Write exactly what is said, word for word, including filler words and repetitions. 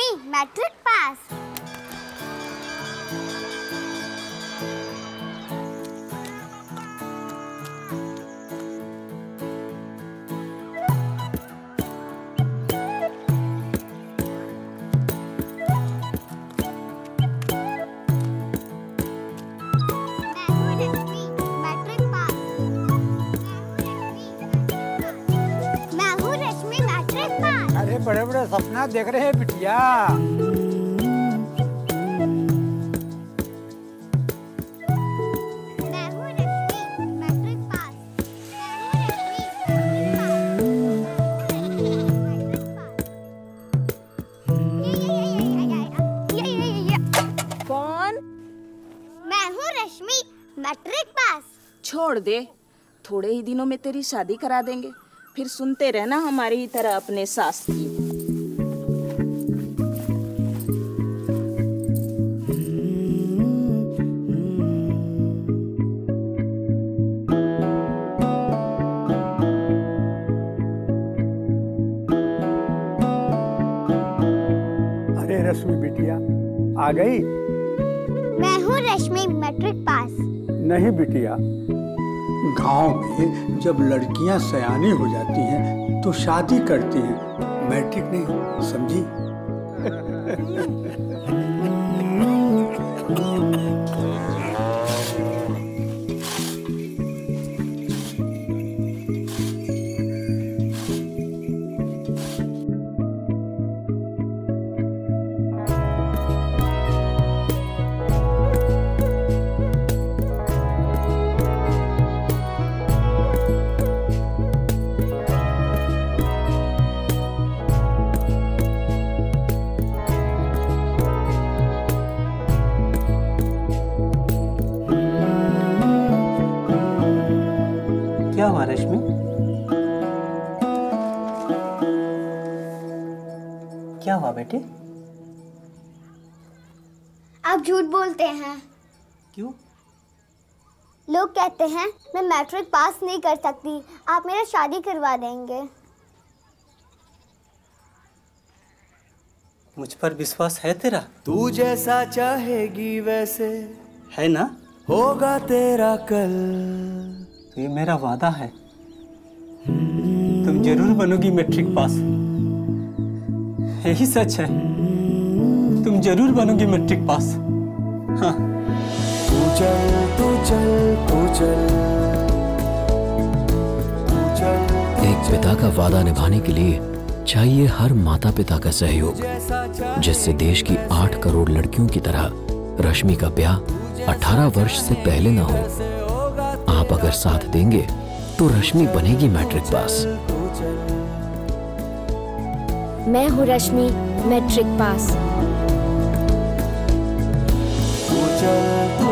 रश्मि matric pass. बड़े बड़े सपना देख रहे हैं बिटिया। मैं हूँ रश्मि, मैट्रिक पास। कौन? मैं हूँ रश्मि, मैट्रिक पास। छोड़ दे, थोड़े ही दिनों में तेरी शादी करा देंगे, फिर सुनते रहना हमारी ही तरह अपने सास की। अरे रश्मि बिटिया आ गई। मैं हूँ रश्मि, मैट्रिक पास। नहीं बिटिया, गांव में जब लड़कियां सयानी हो जाती हैं तो शादी करती हैं, मैट्रिक नहीं, समझी? क्या हुआ रश्मि? क्या हुआ बेटे? आप झूठ बोलते हैं। क्यों? लोग कहते हैं मैं मैट्रिक पास नहीं कर सकती, आप मेरा शादी करवा देंगे। मुझ पर विश्वास है तेरा? तू जैसा चाहेगी वैसे है ना? होगा तेरा कल। तो ये मेरा वादा है, तुम जरूर बनोगी मैट्रिक पास। यही सच है, तुम जरूर बनोगी मैट्रिक पास। हाँ। तू चल तू चल तू चल तू चल। एक पिता का वादा निभाने के लिए चाहिए हर माता पिता का सहयोग, जिससे देश की आठ करोड़ लड़कियों की तरह रश्मि का ब्याह अठारह वर्ष से पहले न हो। आप अगर साथ देंगे तो रश्मि बनेगी मैट्रिक पास। मैं हूँ रश्मि, मैट्रिक पास। तू चल